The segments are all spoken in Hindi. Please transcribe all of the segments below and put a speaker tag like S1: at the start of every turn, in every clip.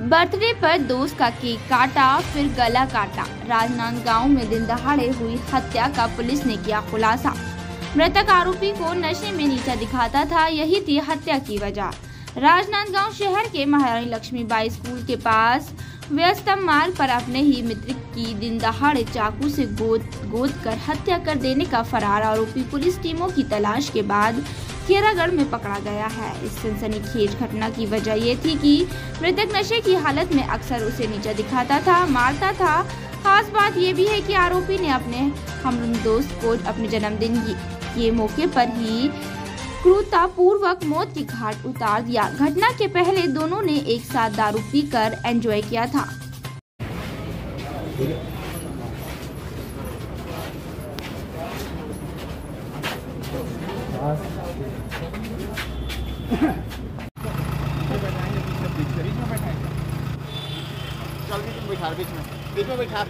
S1: बर्थडे पर दोस्त का केक काटा, फिर गला काटा। राजनांदगांव में दिन दहाड़े हुई हत्या का पुलिस ने किया खुलासा। मृतक आरोपी को नशे में नीचा दिखाता था, यही थी हत्या की वजह। राजनांदगांव शहर के महारानी लक्ष्मीबाई स्कूल के पास व्यस्तम मार्ग पर अपने ही मित्र की दिन दहाड़े चाकू से गोद कर हत्या कर देने का फरार आरोपी पुलिस टीमों की तलाश के बाद खेरागढ़ में पकड़ा गया है। इस सनसनीखेज घटना की वजह ये थी कि मृतक नशे की हालत में अक्सर उसे नीचा दिखाता था, मारता था। खास बात ये भी है कि आरोपी ने अपने हमरुम दोस्त को अपने जन्मदिन के मौके पर ही क्रूरतापूर्वक मौत की घाट उतार दिया। घटना के पहले दोनों ने एक साथ दारू पीकर एंजॉय किया था।
S2: बीच में बैठा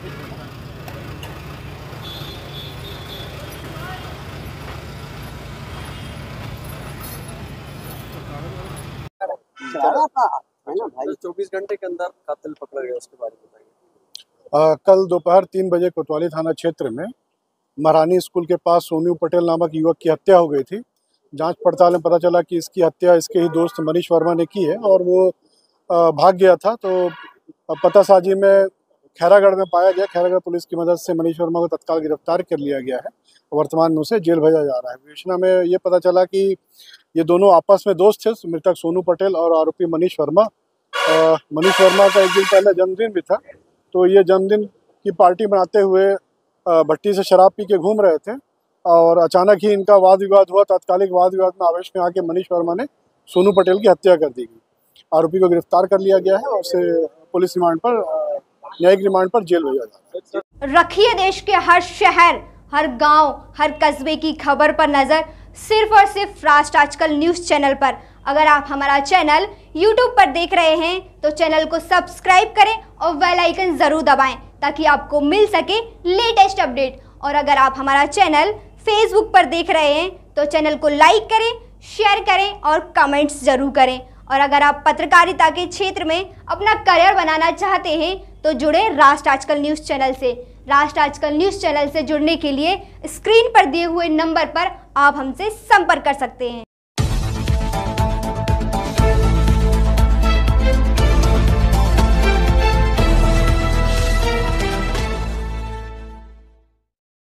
S3: भाई 24 घंटे के अंदर कातिल पकड़ा गया, उसके बारे में बताइए।
S4: कल दोपहर 3 बजे कोतवाली थाना क्षेत्र में महारानी स्कूल के पास सोनू पटेल नामक युवक की हत्या हो गई थी। जांच पड़ताल में पता चला कि इसकी हत्या इसके ही दोस्त मनीष वर्मा ने की है और वो भाग गया था। तो पतासाजी में खैरागढ़ में पाया गया। खैरागढ़ पुलिस की मदद से मनीष वर्मा को तत्काल गिरफ्तार कर लिया गया है। वर्तमान में उसे जेल भेजा जा रहा है। विवेचना में ये पता चला कि ये दोनों आपस में दोस्त थे, मृतक सोनू पटेल और आरोपी मनीष वर्मा। मनीष वर्मा का एक दिन पहले जन्मदिन भी था, तो ये जन्मदिन की पार्टी मनाते हुए भट्टी से शराब पी के घूम रहे थे और अचानक ही इनका वाद विवाद हुआ। तात्कालिक वाद विवाद में आवेश में आके मनीष वर्मा ने सोनू पटेल की हत्या कर दी गई। आरोपी को गिरफ्तार कर लिया गया है और उसे पुलिस रिमांड पर, न्यायिक रिमांड पर जेल भेजा जा रहा है।
S5: रखिए देश के हर शहर, हर गांव, हर कस्बे की खबर पर नजर, सिर्फ और सिर्फ राष्ट्र आजकल न्यूज चैनल पर। अगर आप हमारा चैनल YouTube पर देख रहे हैं तो चैनल को सब्सक्राइब करें और बेल आइकन जरूर दबाएं ताकि आपको मिल सके लेटेस्ट अपडेट। और अगर आप हमारा चैनल Facebook पर देख रहे हैं तो चैनल को लाइक करें, शेयर करें और कमेंट्स जरूर करें। और अगर आप पत्रकारिता के क्षेत्र में अपना करियर बनाना चाहते हैं तो जुड़े राष्ट्र आजकल न्यूज़ चैनल से। राष्ट्र आजकल न्यूज़ चैनल से जुड़ने के लिए स्क्रीन पर दिए हुए नंबर पर आप हमसे संपर्क कर सकते हैं।